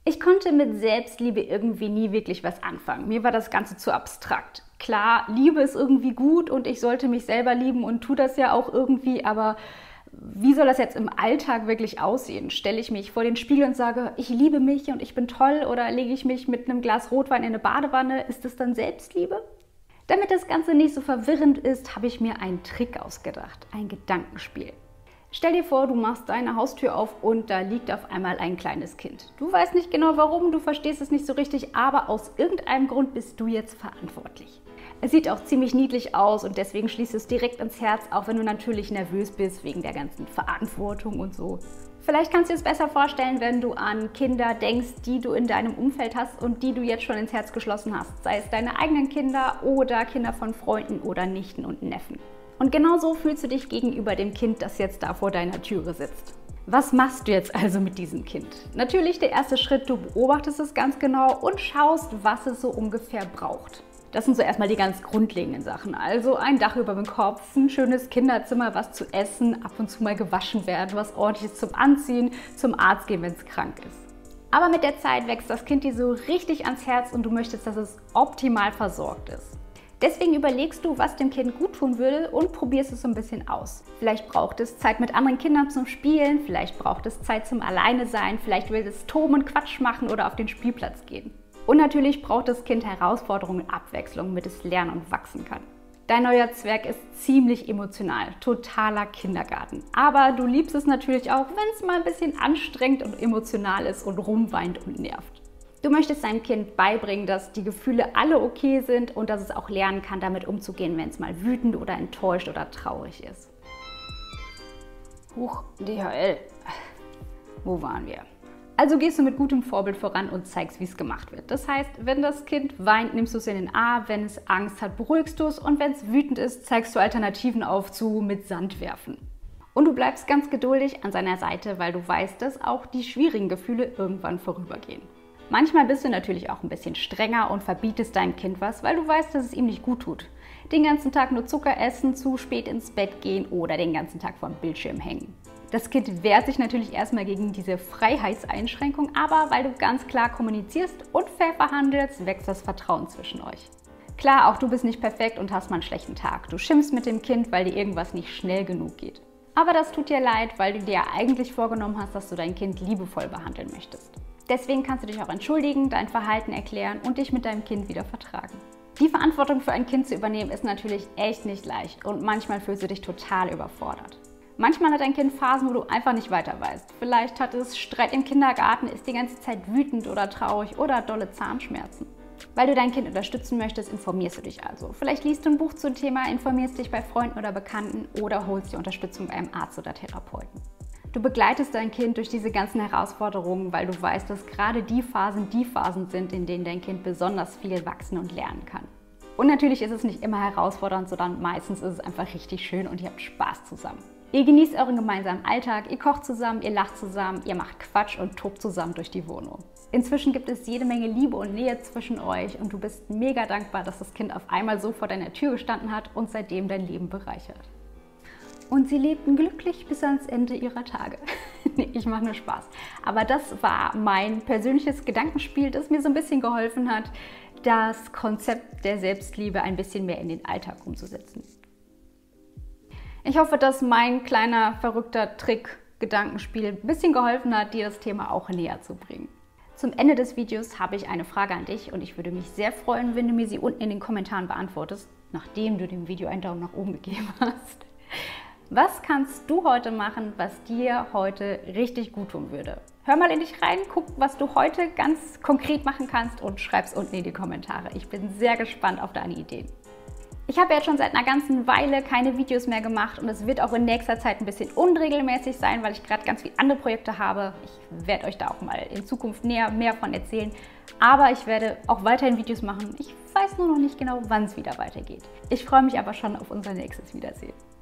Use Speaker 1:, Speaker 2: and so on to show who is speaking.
Speaker 1: Ich konnte mit Selbstliebe irgendwie nie wirklich was anfangen. Mir war das Ganze zu abstrakt. Klar, Liebe ist irgendwie gut und ich sollte mich selber lieben und tue das ja auch irgendwie, aber wie soll das jetzt im Alltag wirklich aussehen? Stelle ich mich vor den Spiegel und sage, ich liebe mich und ich bin toll, oder lege ich mich mit einem Glas Rotwein in eine Badewanne? Ist das dann Selbstliebe? Damit das Ganze nicht so verwirrend ist, habe ich mir einen Trick ausgedacht, ein Gedankenspiel. Stell dir vor, du machst deine Haustür auf und da liegt auf einmal ein kleines Kind. Du weißt nicht genau warum, du verstehst es nicht so richtig, aber aus irgendeinem Grund bist du jetzt verantwortlich. Es sieht auch ziemlich niedlich aus und deswegen schließt es direkt ins Herz, auch wenn du natürlich nervös bist wegen der ganzen Verantwortung und so. Vielleicht kannst du dir es besser vorstellen, wenn du an Kinder denkst, die du in deinem Umfeld hast und die du jetzt schon ins Herz geschlossen hast. Sei es deine eigenen Kinder oder Kinder von Freunden oder Nichten und Neffen. Und genau so fühlst du dich gegenüber dem Kind, das jetzt da vor deiner Türe sitzt. Was machst du jetzt also mit diesem Kind? Natürlich der erste Schritt, du beobachtest es ganz genau und schaust, was es so ungefähr braucht. Das sind so erstmal die ganz grundlegenden Sachen. Also ein Dach über dem Kopf, ein schönes Kinderzimmer, was zu essen, ab und zu mal gewaschen werden, was ordentliches zum Anziehen, zum Arzt gehen, wenn es krank ist. Aber mit der Zeit wächst das Kind dir so richtig ans Herz und du möchtest, dass es optimal versorgt ist. Deswegen überlegst du, was dem Kind gut tun würde und probierst es so ein bisschen aus. Vielleicht braucht es Zeit mit anderen Kindern zum Spielen, vielleicht braucht es Zeit zum Alleine-Sein, vielleicht will es toben und Quatsch machen oder auf den Spielplatz gehen. Und natürlich braucht das Kind Herausforderungen und Abwechslung, damit es lernen und wachsen kann. Dein neuer Zwerg ist ziemlich emotional, totaler Kindergarten. Aber du liebst es natürlich auch, wenn es mal ein bisschen anstrengend und emotional ist und rumweint und nervt. Du möchtest deinem Kind beibringen, dass die Gefühle alle okay sind und dass es auch lernen kann, damit umzugehen, wenn es mal wütend oder enttäuscht oder traurig ist. Huch, DHL. Wo waren wir? Also gehst du mit gutem Vorbild voran und zeigst, wie es gemacht wird. Das heißt, wenn das Kind weint, nimmst du es in den Arm, wenn es Angst hat, beruhigst du es und wenn es wütend ist, zeigst du Alternativen auf zu mit Sand werfen. Und du bleibst ganz geduldig an seiner Seite, weil du weißt, dass auch die schwierigen Gefühle irgendwann vorübergehen. Manchmal bist du natürlich auch ein bisschen strenger und verbietest deinem Kind was, weil du weißt, dass es ihm nicht gut tut. Den ganzen Tag nur Zucker essen, zu spät ins Bett gehen oder den ganzen Tag vor dem Bildschirm hängen. Das Kind wehrt sich natürlich erstmal gegen diese Freiheitseinschränkung, aber weil du ganz klar kommunizierst und fair verhandelst, wächst das Vertrauen zwischen euch. Klar, auch du bist nicht perfekt und hast mal einen schlechten Tag. Du schimpfst mit dem Kind, weil dir irgendwas nicht schnell genug geht. Aber das tut dir leid, weil du dir eigentlich vorgenommen hast, dass du dein Kind liebevoll behandeln möchtest. Deswegen kannst du dich auch entschuldigen, dein Verhalten erklären und dich mit deinem Kind wieder vertragen. Die Verantwortung für ein Kind zu übernehmen ist natürlich echt nicht leicht und manchmal fühlst du dich total überfordert. Manchmal hat dein Kind Phasen, wo du einfach nicht weiter weißt. Vielleicht hat es Streit im Kindergarten, ist die ganze Zeit wütend oder traurig oder hat dolle Zahnschmerzen. Weil du dein Kind unterstützen möchtest, informierst du dich also. Vielleicht liest du ein Buch zum Thema, informierst dich bei Freunden oder Bekannten oder holst dir Unterstützung bei einem Arzt oder Therapeuten. Du begleitest dein Kind durch diese ganzen Herausforderungen, weil du weißt, dass gerade die Phasen sind, in denen dein Kind besonders viel wachsen und lernen kann. Und natürlich ist es nicht immer herausfordernd, sondern meistens ist es einfach richtig schön und ihr habt Spaß zusammen. Ihr genießt euren gemeinsamen Alltag, ihr kocht zusammen, ihr lacht zusammen, ihr macht Quatsch und tobt zusammen durch die Wohnung. Inzwischen gibt es jede Menge Liebe und Nähe zwischen euch und du bist mega dankbar, dass das Kind auf einmal so vor deiner Tür gestanden hat und seitdem dein Leben bereichert. Und sie lebten glücklich bis ans Ende ihrer Tage. Nee, ich mache nur Spaß. Aber das war mein persönliches Gedankenspiel, das mir so ein bisschen geholfen hat, das Konzept der Selbstliebe ein bisschen mehr in den Alltag umzusetzen. Ich hoffe, dass mein kleiner verrückter Trick, Gedankenspiel ein bisschen geholfen hat, dir das Thema auch näher zu bringen. Zum Ende des Videos habe ich eine Frage an dich und ich würde mich sehr freuen, wenn du mir sie unten in den Kommentaren beantwortest, nachdem du dem Video einen Daumen nach oben gegeben hast. Was kannst du heute machen, was dir heute richtig gut tun würde? Hör mal in dich rein, guck, was du heute ganz konkret machen kannst und schreib es unten in die Kommentare. Ich bin sehr gespannt auf deine Ideen. Ich habe jetzt schon seit einer ganzen Weile keine Videos mehr gemacht und es wird auch in nächster Zeit ein bisschen unregelmäßig sein, weil ich gerade ganz viele andere Projekte habe. Ich werde euch da auch mal in Zukunft mehr von erzählen. Aber ich werde auch weiterhin Videos machen. Ich weiß nur noch nicht genau, wann es wieder weitergeht. Ich freue mich aber schon auf unser nächstes Wiedersehen.